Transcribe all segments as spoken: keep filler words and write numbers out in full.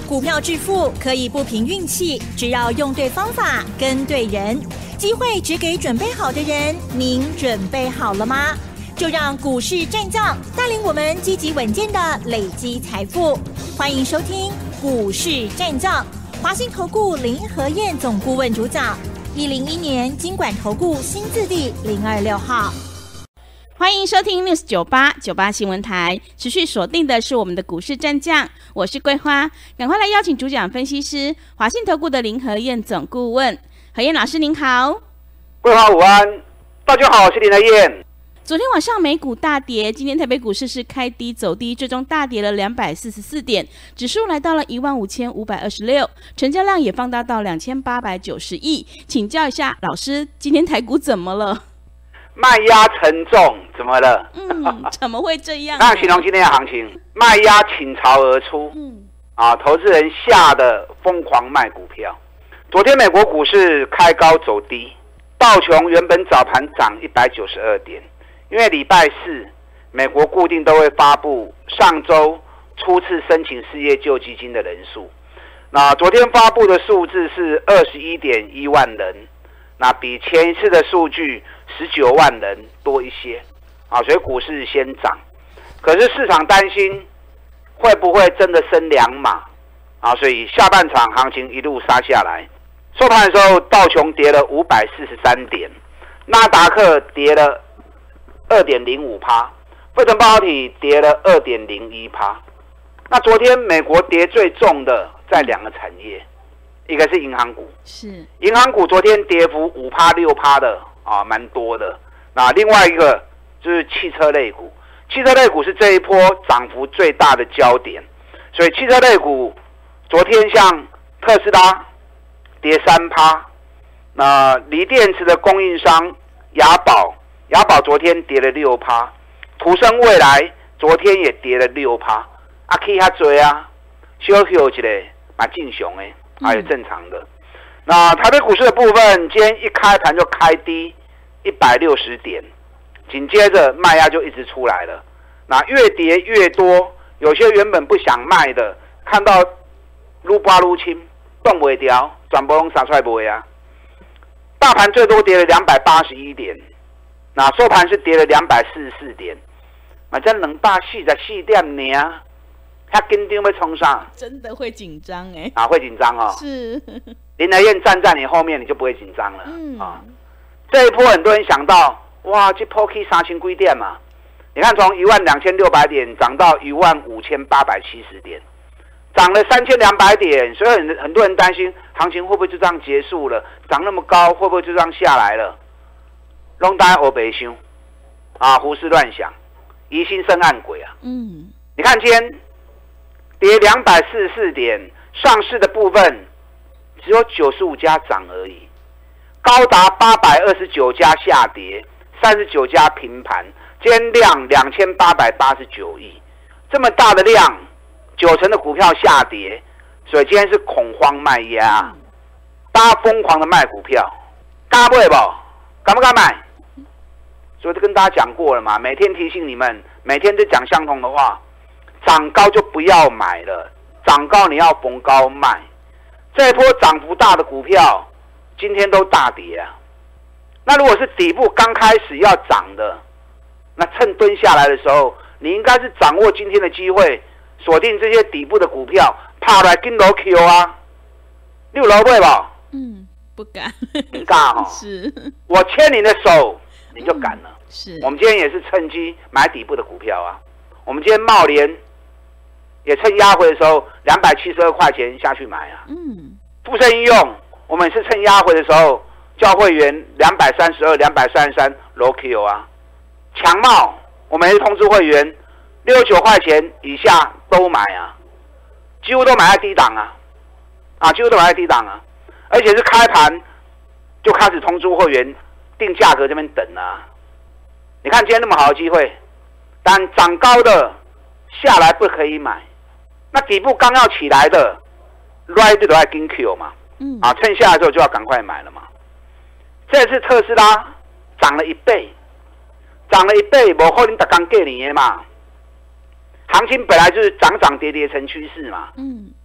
股票致富可以不凭运气，只要用对方法、跟对人。机会只给准备好的人，您准备好了吗？就让股市战将带领我们积极稳健的累积财富。欢迎收听股市战将，华信投顾林和彥总顾问主讲，一零一年金管投顾新字第零二六号。 欢迎收听 News 九八九八新闻台，持续锁定的是我们的股市战将，我是桂花，赶快来邀请主讲分析师华信投顾的林和彥总顾问，和彥老师您好。 桂花午安，大家好，我是林和彥。 昨天晚上美股大跌，今天台北股市是开低走低，最终大跌了两百四十四点，指数来到了一万五千五百二十六，成交量也放大到两千八百九十亿。请教一下老师，今天台股怎么了？ 卖压沉重，怎么了？ 嗯，怎么会这样？ 那形容今天的行情，卖压倾巢而出。 嗯， 啊，投资人吓得疯狂卖股票。昨天美国股市开高走低，道琼原本早盘涨一百九十二点，因为礼拜四美国固定都会发布上周初次申请失业救济金的人数。那昨天发布的数字是二十一点一万人，那比前一次的数据十九万人多一些，啊，所以股市先涨。可是市场担心会不会真的升两码，啊，所以下半场行情一路杀下来。收盘的时候，道琼跌了五百四十三点，纳达克跌了二点零五趴，费城半导体跌了二点零一趴。那昨天美国跌最重的在两个产业，一个是银行股， 是银行股昨天跌幅五趴六趴的啊，蛮多的。那另外一个就是汽车类股，汽车类股是这一波涨幅最大的焦点，所以汽车类股昨天像特斯拉跌三趴，那锂电池的供应商雅宝，雅宝昨天跌了六趴，途胜未来昨天也跌了六趴，啊，起较多啊，小小一个蛮正常的，还有正常的。那台北股市的部分，今天一开盘就开低一百六十点，紧接着卖压就一直出来了。那越跌越多，有些原本不想卖的，看到愈拔愈轻，动不掉，全部都杀出来卖啊。大盘最多跌了两百八十一点，那收盘是跌了两百四十四点，反正两百四十四点尔，他紧张要冲上， 真的会紧张哎， 啊，会紧张哦。 是林和彥站在你后面，你就不会紧张了。 嗯啊，这一波很多人想到，哇，这波可以三千几点嘛？你看从一万两千六百点涨到一万五千八百七十点，涨了三千两百点，所以很很多人担心行情会不会就这样结束了？涨那么高，会不会就这样下来了？拢大家黑白想，啊，胡思乱想，疑心生暗鬼啊！ 嗯， 你看今天跌两百四十四点，上市的部分只有九十五家涨而已，高达八百二十九家下跌，三十九家平盘，今天量两千八百八十九亿，这么大的量，九成的股票下跌，所以今天是恐慌卖压，大家疯狂的卖股票，敢买不？敢不敢买？所以就跟大家讲过了嘛，每天提醒你们，每天都讲相同的话，涨高就不要买了，涨高你要逢高卖。这一波涨幅大的股票，今天都大跌啊。那如果是底部刚开始要涨的，那趁蹲下来的时候，你应该是掌握今天的机会，锁定这些底部的股票，跑来跟楼 Q 啊。你有楼买不？ 嗯，不敢， 不敢哦。 是， 我牵你的手，你就敢了。 嗯、是， 我们今天也是趁机买底部的股票啊。我们今天茂联也趁压回的时候，两百七十二块钱下去买啊。 嗯， 富盛应用，我们也是趁压回的时候，叫会员两百三十二、两百三十三 low Q 啊。强茂，我们也是通知会员六十九块钱以下都买啊，几乎都买在低档啊，啊，几乎都买在低档啊，而且是开盘就开始通知会员定价格这边等啊。你看今天那么好的机会，但涨高的下来不可以买，那底部刚要起来的 ，right 都在跟 Q 嘛， 嗯， 啊，趁下来之后就要赶快买了嘛。这次特斯拉涨了一倍。涨了一倍，不可能刚给你的嘛。行情本来就是涨涨跌跌成趋势嘛。 嗯，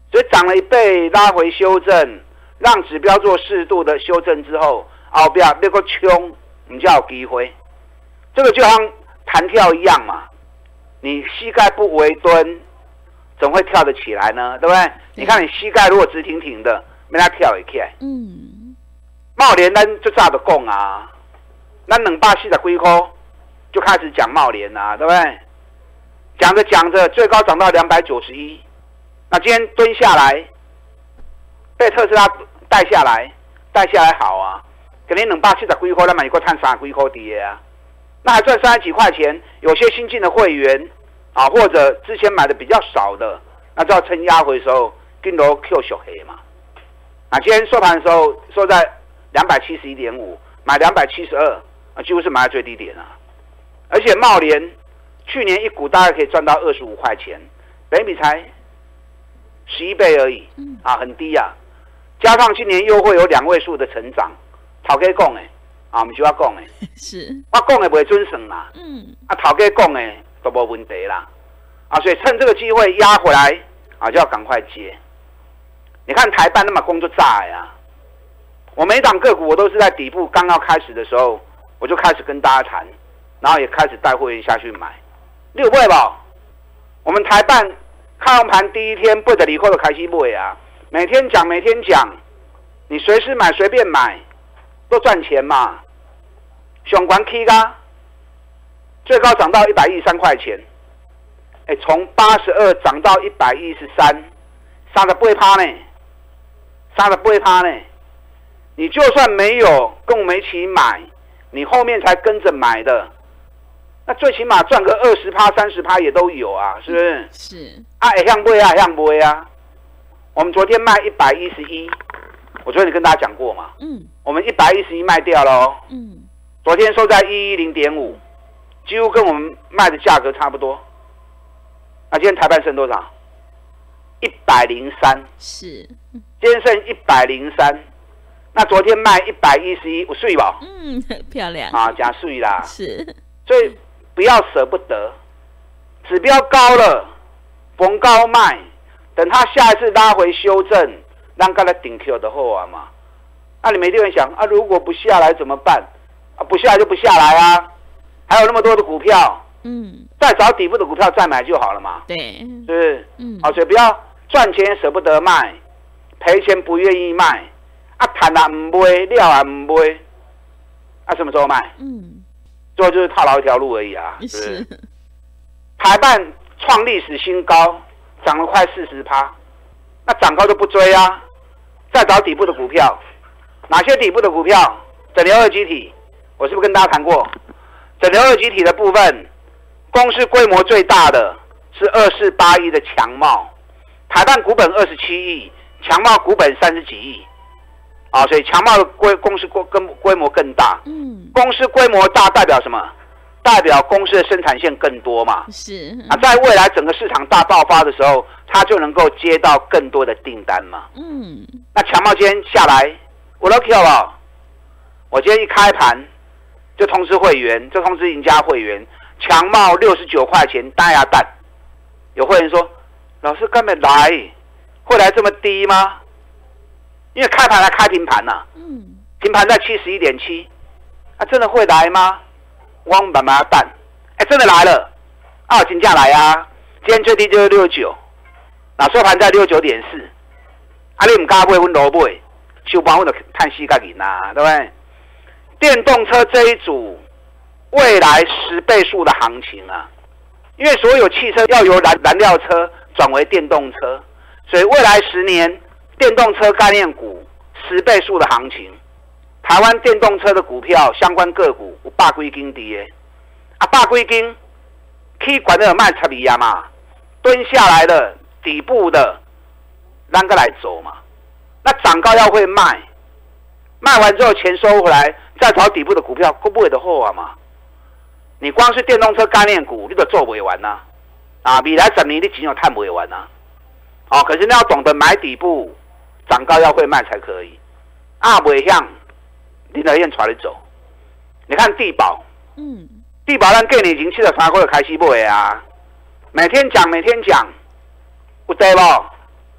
所以涨了一倍，拉回修正，让指标做适度的修正之后，后边那个冲，你就有机会。这个就像弹跳一样嘛，你膝盖不微蹲，怎会跳得起来呢？对不对？你看你膝盖如果直挺挺的，没它跳会起来。嗯，茂联咱就早就讲啊，咱两百四十几块就开始讲茂联啊，对不对？讲着讲着，最高涨到两百九十一，那今天蹲下来，被特斯拉带下来，带下来好啊，给你两百四十几块，咱买一个赚三十几块跌啊。那还赚三十几块钱，有些新进的会员啊，或者之前买的比较少的，那就要趁压回的时候跟楼 Q 小黑嘛。啊，今天收盘的时候收在两百七十一点五，买两百七十二，啊，几乎是买在最低点啊。而且茂联去年一股大概可以赚到二十五块钱，本益比才十一倍而已，啊，很低啊。加上今年又会有两位数的成长，头家讲的。啊，我们就要讲的，是，我讲的不会准算啦。嗯，啊，头家讲的都没问题啦。啊，所以趁这个机会压回来，啊，就要赶快接。你看台办那么工作炸呀，我每一档个股我都是在底部刚要开始的时候，我就开始跟大家谈，然后也开始带会员下去买。你有买吧？我们台办开红盘第一天不得离后的开始买啊，每天讲每天讲，你随时买随便买。都赚钱嘛，上管 K 噶，最高涨到一百一十三块钱，哎，从八十二涨到一百一十三，三十八趴呢，三十八趴呢。你就算没有跟我们一起买，你后面才跟着买的，那最起码赚个二十趴、三十趴也都有啊，是不是？是啊，会向买啊，会向买啊。我们昨天卖一百一十一。我昨天跟大家讲过嘛，嗯，我们一百一十一卖掉了哦，嗯，昨天收在一一零点五，几乎跟我们卖的价格差不多。那今天台办剩多少？一百零三，是，今天剩一百零三。那昨天卖一百一十一，我睡吧？ 嗯，漂亮啊，加税啦， 是， 所以不要舍不得，指标高了，逢高卖，等它下一次拉回修正。让刚才顶 Q 的后啊嘛，那、啊、你没地方想啊？如果不下来怎么办？啊，不下来就不下来啊！还有那么多的股票，嗯，再找底部的股票再买就好了嘛。 对， 是不是？嗯，啊，所以不要赚钱舍不得卖，赔钱不愿意卖，啊，谈啊唔卖，料啊唔卖，啊，什么时候卖？嗯，最后就是套牢一条路而已啊。是不是？台办创历史新高，涨了快四十趴，那涨高就不追啊。再找底部的股票，哪些底部的股票？整流二极体，我是不是跟大家谈过？整流二极体的部分，公司规模最大的是二四八一的强茂，台办股本二十七亿，强茂股本三十几亿，啊，所以强茂的规公司规规模更大。嗯，公司规模大代表什么？代表公司的生产线更多嘛？是啊，在未来整个市场大爆发的时候，它就能够接到更多的订单嘛。嗯，那强茂今天下来，我都 Q 了。我今天一开盘就通知会员，就通知赢家会员，强茂六十九块钱大鸭蛋。有会员说：“老师根本来，会来这么低吗？”因为开盘还开平盘呐、啊，嗯，平盘在七十一点七，啊，真的会来吗？汪慢慢蛋，哎，真的来了，啊，金价来啊！今天最低就是六十九，那收盘在六十九点四，啊，你唔敢买，阮落买，收盘我就叹息个人呐，对不对？电动车这一组未来十倍数的行情啊，因为所有汽车要由燃燃料车转为电动车，所以未来十年电动车概念股十倍数的行情。台湾电动车的股票相关个股有百几斤跌，啊，百几斤，去管的卖十二啊嘛，蹲下来的底部的，咱个来走嘛。那涨高要会卖，卖完之后钱收回来，再找底部的股票，够不会的货啊嘛。你光是电动车概念股，你都做不完呐、啊，啊，未来十年你钱又赚不完呐、啊。哦，可是你要懂得买底部，涨高要会卖才可以，啊，袂像。林德燕带你走，你看地保，嗯，地保咱过年前七十三块就开始买啊，每天讲每天讲，有对不？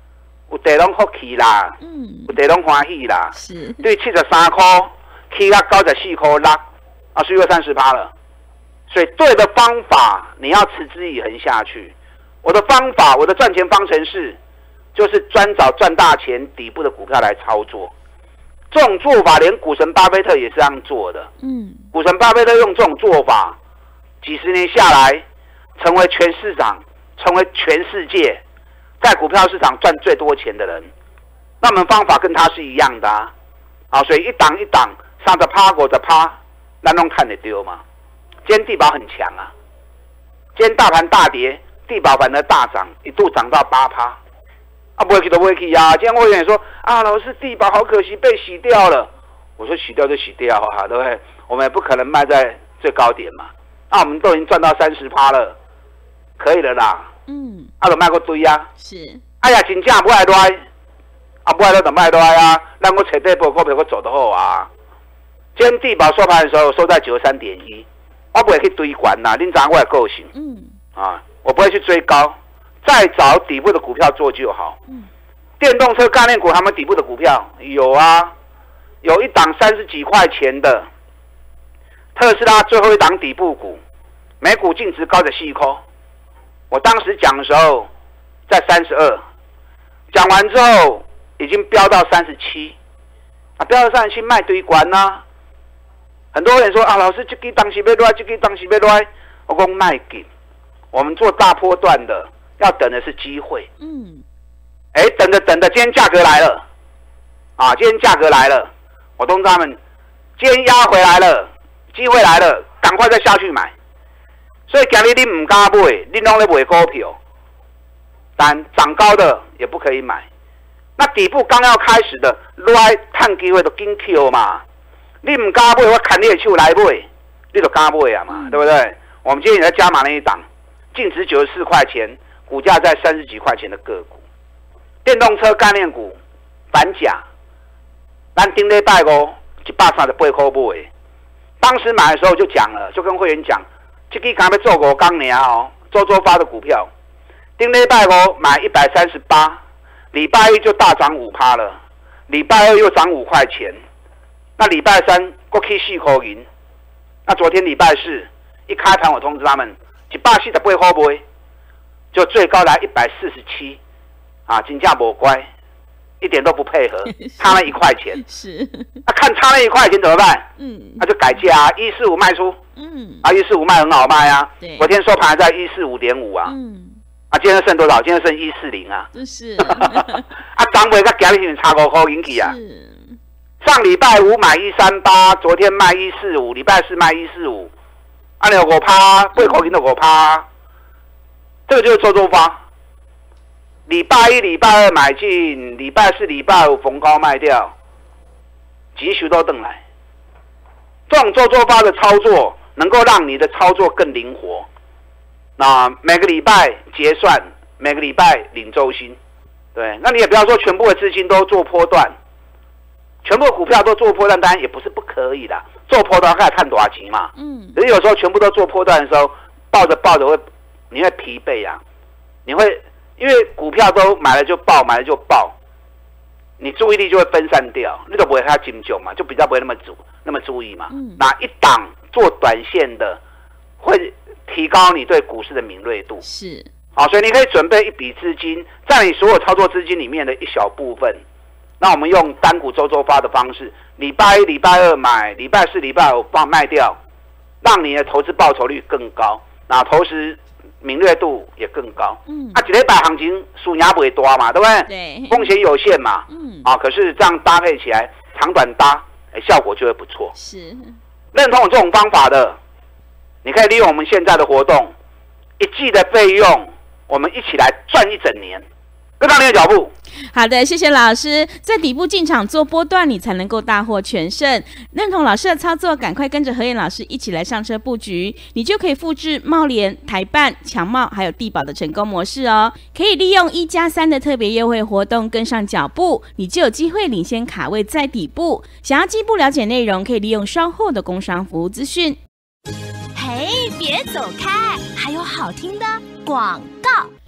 有地拢福气啦， 嗯， 有地拢欢喜啦。 是， 对，七十三块起到九十四块六，啊，是又三十趴了。所以对的方法，你要持之以恒下去。我的方法，我的赚钱方程式，就是专找赚大钱底部的股票来操作。这种做法，连股神巴菲特也是这样做的。 嗯， 股神巴菲特用这种做法，几十年下来，成为全市场，成为全世界在股票市场赚最多钱的人。那我们方法跟他是一样的啊，啊，所以一档一档上着趴，过着趴，咱拢看得丢嘛。今天地保很强啊，今天大盘大跌，地保反而大涨，一度涨到八趴。啊，不会去都不会去啊！今天会员说啊，老师地保好可惜被洗掉了。我说洗掉就洗掉啊，对不对？我们也不可能卖在最高点嘛。啊，我们都已经赚到三十趴了，可以了啦。 嗯， 啊，就卖个堆啊。 是。 哎呀，真正不爱来，啊不爱来就卖来啊。咱我找底部股票我走得好啊。今天地保收盘的时候收在九十三点一，我不会去追高啦。恁知道我的个性。 嗯。 啊，我不会去追高。再找底部的股票做就好。 嗯， 电动车概念股他们底部的股票有啊，有一档三十几块钱的特斯拉最后一档底部股，每股净值高的四块。我当时讲的时候在三十二，讲完之后已经飙到三十七，啊，飙到三十七卖堆关呐。很多人说啊，老师这个当时要来，这个当时要来，我讲卖紧，我们做大波段的。要等的是机会， 嗯， 哎，等着等着，今天价格来了，啊，今天价格来了，我通知他们，今天压回来了，机会来了，赶快再下去买。所以今日你唔敢买，你拢咧买股票，但涨高的也不可以买。那底部刚要开始的，来探机会就紧 Q 嘛，你唔敢买，我砍你的手来买，你就敢买啊嘛，对不对？我们今天也在加码那一档，净值九十四块钱。股价在三十几块钱的个股，电动车概念股反甲，咱顶礼拜五一百三十八块买，当时买的时候就讲了，就跟会员讲，这个刚要做五天年哦，周周发的股票，顶礼拜五买一百三十八，礼拜一就大涨五趴了，礼拜二又涨五块钱，那礼拜三过去四块银，那昨天礼拜四一开盘我通知他们一百四十八块买。就最高来一百四十七，啊，金价不乖，一点都不配合，差了一块钱。 是， 那、啊、看差了一块钱怎么办？嗯，那、啊、就改价啊，一四五卖出。嗯，啊，一四五卖很好卖啊。对，昨天收盘在一四五点五啊。嗯，啊，今天剩多少？今天剩一四零啊。就是。啊，涨尾跟今日差五块引起啊。是。上礼拜五买一三八，昨天卖一四五，礼拜四卖一四五，啊，你有五趴，八块钱就五趴。这个就是周周发，礼拜一、礼拜二买进，礼拜四、礼拜五逢高卖掉，急需都等来。这种周周发的操作，能够让你的操作更灵活。那每个礼拜结算，每个礼拜领周薪，对，那你也不要说全部的资金都做波段，全部的股票都做波段，当然也不是不可以的，做波段还看多少钱嘛。嗯，可是有时候全部都做波段的时候，抱着抱着会。你会疲惫啊，你会因为股票都买了就爆，买了就爆，你注意力就会分散掉，你都不会太精究嘛，就比较不会那么注那么注意嘛。嗯，哪一档做短线的会提高你对股市的敏锐度？是，好，所以你可以准备一笔资金，在你所有操作资金里面的一小部分，那我们用单股周周发的方式，礼拜一、礼拜二买，礼拜四、礼拜五放卖掉，让你的投资报酬率更高，那同时敏锐度也更高。嗯，啊，一礼拜行情输赢不会大嘛，对不对？对，风险有限嘛。嗯，啊，可是这样搭配起来，长短搭，哎，效果就会不错。是，认同我这种方法的，你可以利用我们现在的活动，一季的费用，我们一起来赚一整年。跟上你的脚步。 好的，谢谢老师。在底部进场做波段，你才能够大获全胜。认同老师的操作，赶快跟着和彥老师一起来上车布局，你就可以复制茂联、台办、强茂还有地保的成功模式哦。可以利用一加三的特别优惠活动跟上脚步，你就有机会领先卡位在底部。想要进一步了解内容，可以利用稍后的工商服务资讯。 嘿，别走开，还有好听的广告。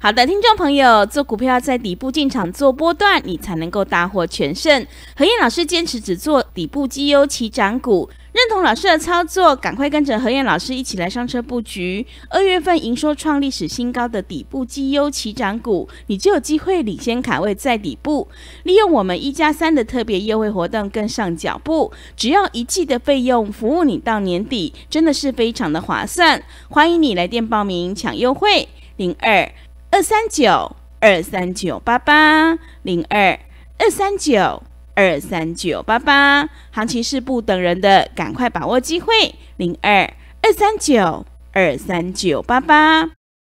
好的，听众朋友，做股票要在底部进场做波段，你才能够大获全胜。何燕老师坚持只做底部绩优起涨股，认同老师的操作，赶快跟着何燕老师一起来上车布局。二月份营收创历史新高的底部绩优起涨股，你就有机会领先卡位在底部。利用我们一加三的特别优惠活动跟上脚步，只要一季的费用，服务你到年底，真的是非常的划算。欢迎你来电报名抢优惠，零二二三九二三九八八零二二三九二三九八八，行情是不等人的，赶快把握机会，零二二三九二三九八八。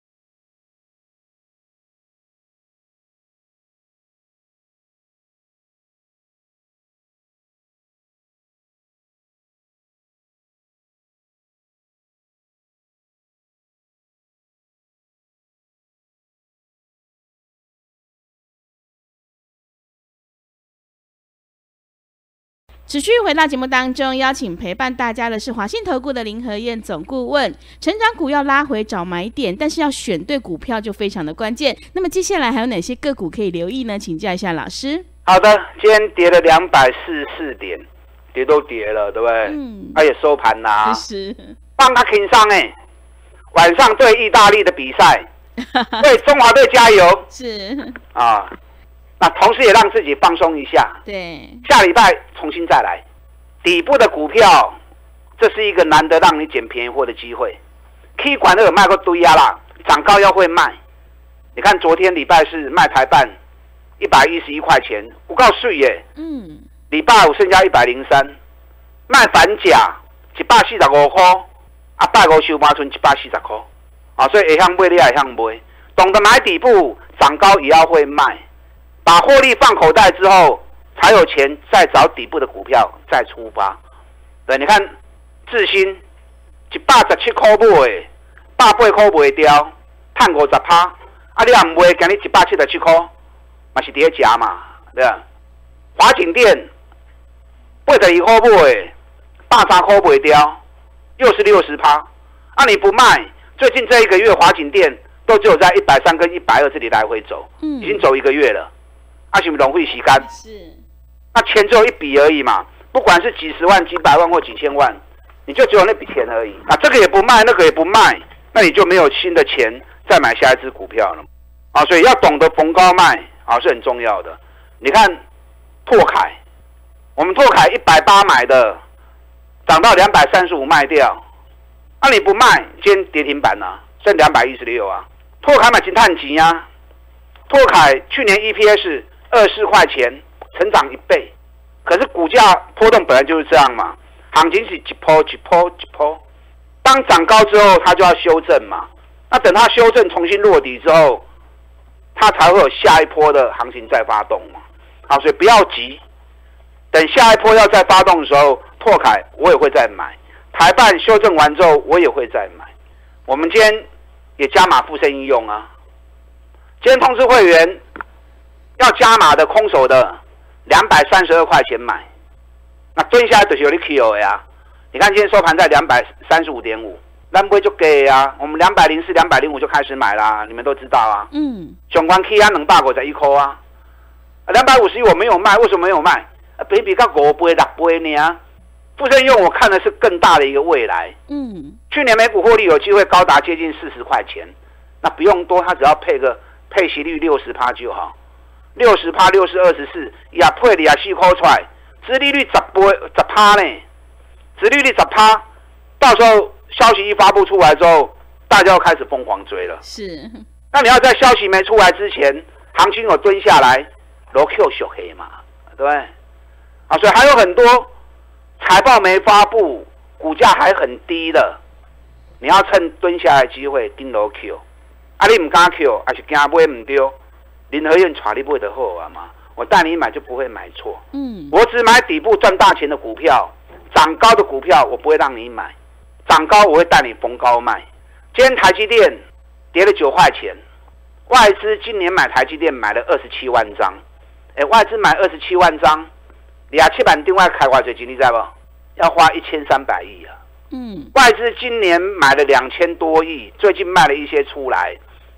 持续回到节目当中，邀请陪伴大家的是华信投顾的林和燕总顾问。成长股要拉回找买点，但是要选对股票就非常的关键。那么接下来还有哪些个股可以留意呢？请教一下老师。 好的，今天跌了两百四十四点，跌都跌了，对不对？嗯。而且收盘啦、啊， 是。 帮他挺上哎、欸，晚上对意大利的比赛，对中华队加油。 是。 啊。那同时也让自己放松一下， 对， 下礼拜重新再来。底部的股票，这是一个难得让你捡便宜货的机会。K 管都有卖过堆啊啦，涨高要会卖。你看昨天礼拜四卖台办一百一十一块钱，我告诉你耶，嗯，礼拜五剩下一百零三，卖反甲一百四十五块，啊，拜五收盘剩一百四十块，啊，所以会向买你也会向买，懂得买底部，涨高也要会卖。把获利放口袋之后，才有钱再找底部的股票再出发。对，你看智新一百十七块买，百八块卖掉，赚五十趴。啊，你也唔卖，今日一百七十七块，嘛是跌价嘛，对吧？华景店八十二块买，百三块卖掉，又是六十趴。啊，你不卖，最近这一个月华景店都只有在一百三跟一百二这里来回走，嗯，已经走一个月了。啊，是不是浪费时间？ 是， 那钱只有一笔而已嘛，不管是几十万、几百万或几千万，你就只有那笔钱而已。啊，这个也不卖，那个也不卖，那你就没有新的钱再买下一支股票了。啊，所以要懂得逢高卖啊是很重要的。你看拓凯，我们拓凯一百八买的，涨到两百三十五卖掉，啊你不卖，今天跌停板啊，剩两百一十六啊。拓凯买金碳级啊，拓凯去年 E P S。二十四块钱，成长一倍，可是股价波动本来就是这样嘛，行情是一波一波一波，当涨高之后，它就要修正嘛。那等它修正重新落底之后，它才会有下一波的行情再发动嘛。好，所以不要急，等下一波要再发动的时候，拓凯我也会再买，台办修正完之后我也会再买。我们今天也加码附身应用啊，今天通知会员。要加码的空手的两百三十二块钱买，那蹲下来就是有你 Q 的呀。你看今天收盘在两百三十五点五，咱不会就给啊。我们两百零四、两百零五就开始买啦，你们都知道啊。嗯。相关 K 啊，两百五十一块啊，两百五十一我没有卖，为什么没有卖？啊，比比较五倍、六倍呢。附身用我看的是更大的一个未来。嗯。去年每股获利有机会高达接近四十块钱，那不用多，它只要配个配息率六十趴就好。六十趴，六十二十四，也配二十四块出来，殖利率十倍十趴呢，殖利率十趴，到时候消息一发布出来之后，大家要开始疯狂追了。 是， 那你要在消息没出来之前，行情有蹲下来，罗 Q 小黑嘛，对不对？啊，所以还有很多财报没发布，股价还很低的，你要趁蹲下来的机会跟罗 Q， 啊你唔敢 Q， 还是惊买唔对？林和燕传你不会的货啊嘛，我带你买就不会买错。嗯，我只买底部赚大钱的股票，涨高的股票我不会让你买，涨高我会带你逢高卖。今天台积电跌了九块钱，外资今年买台积电买了二十七万张，哎，外资买二十七万张，两七板另外开外最近你知道不？要花一千三百亿啊。嗯，外资今年买了两千多亿，最近卖了一些出来。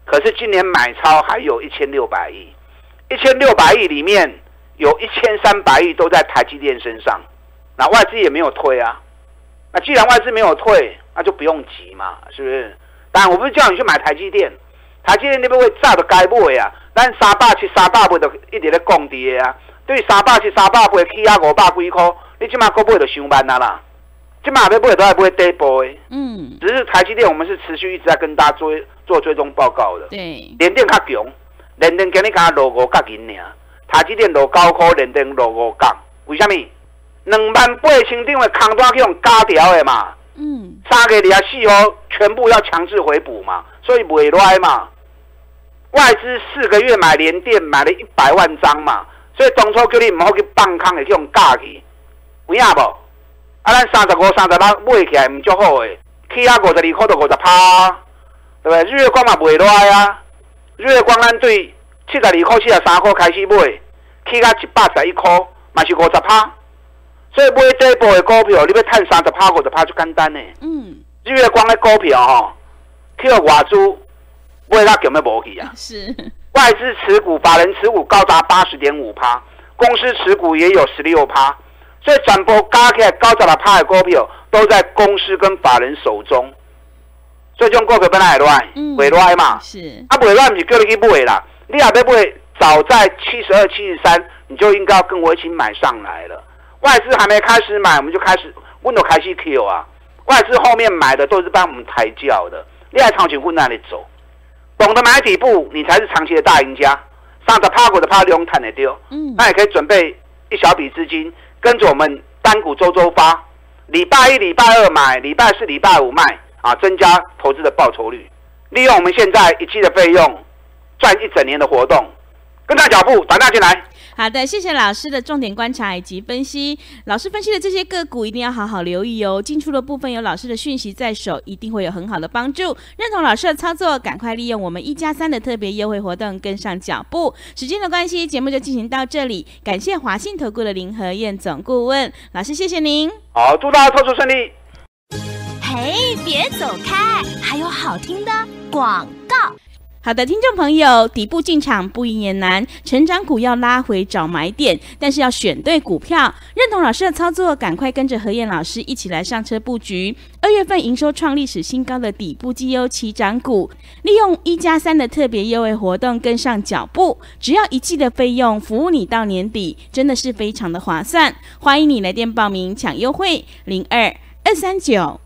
可是今年买超还有一千六百亿，一千六百亿里面有一千三百亿都在台积电身上，那外资也没有退啊。那既然外资没有退，那就不用急嘛，是不是？当然我不是叫你去买台积电，台积电那边会炸的该买啊，咱三百七、三百八就一直在降跌啊。对三百七、三百八起啊五百几块，你即马股买就伤慢啊啦。即马要买都要买底部的，嗯，只是台积电我们是持续一直在跟大家做做追踪报告的。 对， 联电较强，联电今日敢落五角银尔，台积电落九块，联电落五角，为什么？两万八千张的空单去用加掉的嘛，嗯，三个二十四号全部要强制回补嘛，所以袂赖嘛。外资四个月买联电买了一百万张嘛。所以当初叫你唔好去放空的去用假去，有影无？啊，咱三十五、三十六买起来唔足好诶，起啊五十二块到五十趴，对不对？日月光嘛袂赖啊，日月光咱对七十二块、七十三块开始买，起到一百十一块，嘛是五十趴。所以买这部的股票，你要赚三十趴、五十趴就简单呢。嗯，日月光的股票吼，去到外资买到根本无去啊。 是。 外资持股、法人持股高达八十点五趴，公司持股也有十六趴，所以全部加起来高十六趴的股票都在公司跟法人手中，所以这种股票本来会乱，会乱嘛， 是啊，会乱不是叫你去买啦，你也要买，早在七十二、七十三，你就应该要跟我一起买上来了。外资还没开始买，我们就开始，我们就开始 Q 啊，外资后面买的都是帮我们抬轿的，你还长期混那里走。懂得买底部，你才是长期的大赢家。上着趴股的趴利用探得丢，嗯，那也可以准备一小笔资金，跟着我们单股周周发，礼拜一、礼拜二买，礼拜四、礼拜五卖，啊，增加投资的报酬率。利用我们现在一季的费用，赚一整年的活动，跟上脚步，打电话进来。 好的，谢谢老师的重点观察以及分析。老师分析的这些个股一定要好好留意哦。进出的部分有老师的讯息在手，一定会有很好的帮助。认同老师的操作，赶快利用我们一加三的特别优惠活动，跟上脚步。时间的关系，节目就进行到这里。感谢华信投顾的林和燕总顾问老师，谢谢您。 好，祝大家操作顺利。 嘿，别走开，还有好听的广告。 好的，听众朋友，底部进场不赢也难，成长股要拉回找买点，但是要选对股票。认同老师的操作，赶快跟着和燕老师一起来上车布局。二月份营收创历史新高的底部绩优起涨股，利用一加三的特别优惠活动跟上脚步，只要一季的费用，服务你到年底，真的是非常的划算。欢迎你来电报名抢优惠，零二二三九